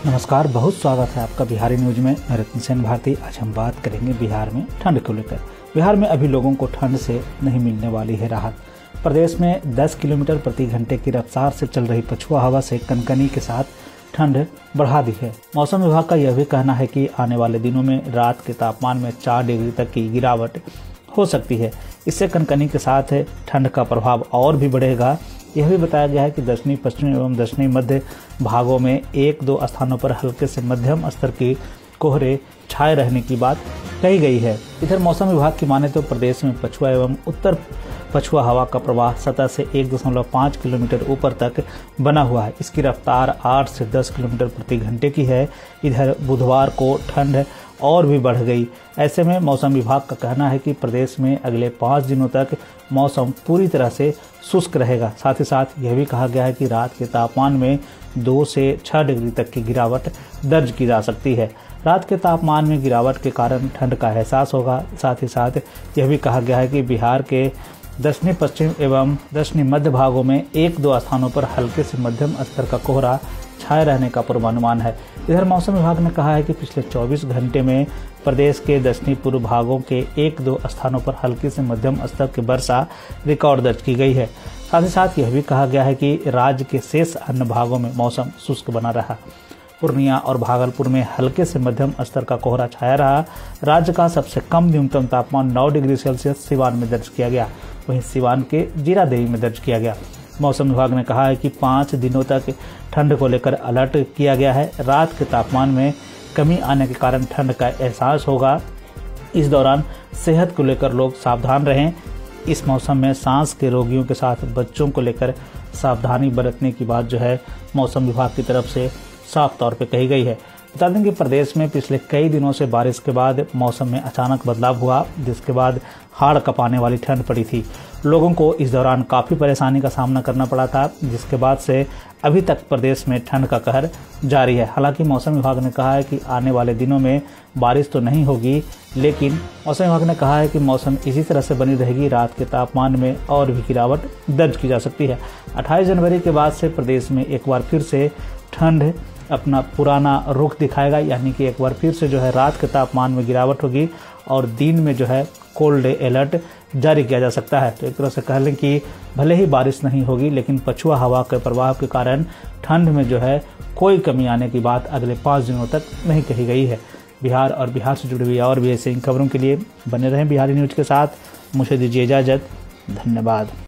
नमस्कार, बहुत स्वागत है आपका बिहारी न्यूज में। मैं रतन सेन भारती। आज हम बात करेंगे बिहार में ठंड को लेकर। बिहार में अभी लोगों को ठंड से नहीं मिलने वाली है राहत। प्रदेश में 10 किलोमीटर प्रति घंटे की रफ्तार से चल रही पछुआ हवा से कनकनी के साथ ठंड बढ़ा दी है। मौसम विभाग का यह भी कहना है कि आने वाले दिनों में रात के तापमान में 4 डिग्री तक की गिरावट हो सकती है। इससे कनकनी के साथ ठंड का प्रभाव और भी बढ़ेगा। यह भी बताया गया है कि दक्षिणी पश्चिमी एवं दक्षिणी मध्य भागों में 1-2 स्थानों पर हल्के से मध्यम स्तर की कोहरे छाए रहने की बात कही गई है। इधर मौसम विभाग की माने तो प्रदेश में पछुआ एवं उत्तर पछुआ हवा का प्रवाह सतह से 1.5 किलोमीटर ऊपर तक बना हुआ है। इसकी रफ्तार 8 से 10 किलोमीटर प्रति घंटे की है। इधर बुधवार को ठंड और भी बढ़ गई। ऐसे में मौसम विभाग का कहना है कि प्रदेश में अगले 5 दिनों तक मौसम पूरी तरह से शुष्क रहेगा। साथ ही साथ यह भी कहा गया है कि रात के तापमान में 2 से 6 डिग्री तक की गिरावट दर्ज की जा सकती है। रात के तापमान में गिरावट के कारण ठंड का एहसास होगा। साथ ही साथ यह भी कहा गया है कि बिहार के दक्षिणी पश्चिम एवं दक्षिणी मध्य भागों में 1-2 स्थानों पर हल्के से मध्यम स्तर का कोहरा छाए रहने का पूर्वानुमान है। इधर मौसम विभाग ने कहा है कि पिछले 24 घंटे में प्रदेश के दक्षिणी पूर्व भागों के 1-2 स्थानों पर हल्की से मध्यम स्तर की वर्षा रिकॉर्ड दर्ज की गई है। साथ ही साथ यह भी कहा गया है कि राज्य के शेष अन्य भागों में मौसम शुष्क बना रहा। पूर्णिया और भागलपुर में हल्के से मध्यम स्तर का कोहरा छाया रहा। राज्य का सबसे कम न्यूनतम तापमान 9 डिग्री सेल्सियस सिवान में दर्ज किया गया। वहीं सिवान के जीरादेवी में दर्ज किया गया। मौसम विभाग ने कहा है कि 5 दिनों तक ठंड को लेकर अलर्ट किया गया है। रात के तापमान में कमी आने के कारण ठंड का एहसास होगा। इस दौरान सेहत को लेकर लोग सावधान रहें। इस मौसम में सांस के रोगियों के साथ बच्चों को लेकर सावधानी बरतने की बात जो है मौसम विभाग की तरफ से साफ तौर पे कही गई है। बता दें कि प्रदेश में पिछले कई दिनों से बारिश के बाद मौसम में अचानक बदलाव हुआ, जिसके बाद हाड़ कपाने वाली ठंड पड़ी थी। लोगों को इस दौरान काफ़ी परेशानी का सामना करना पड़ा था, जिसके बाद से अभी तक प्रदेश में ठंड का कहर जारी है। हालांकि मौसम विभाग ने कहा है कि आने वाले दिनों में बारिश तो नहीं होगी, लेकिन मौसम विभाग ने कहा है कि मौसम इसी तरह से बनी रहेगी। रात के तापमान में और भी गिरावट दर्ज की जा सकती है। 28 जनवरी के बाद से प्रदेश में एक बार फिर से ठंड अपना पुराना रुख दिखाएगा, यानी कि एक बार फिर से जो है रात के तापमान में गिरावट होगी और दिन में जो है कोल्ड अलर्ट जारी किया जा सकता है। तो एक तरह से कह लें कि भले ही बारिश नहीं होगी, लेकिन पछुआ हवा के प्रभाव के कारण ठंड में जो है कोई कमी आने की बात अगले 5 दिनों तक नहीं कही गई है। बिहार और बिहार से जुड़ी हुई और भी ऐसी खबरों के लिए बने रहें बिहारी न्यूज के साथ। मुझे दीजिए इजाज़त। धन्यवाद।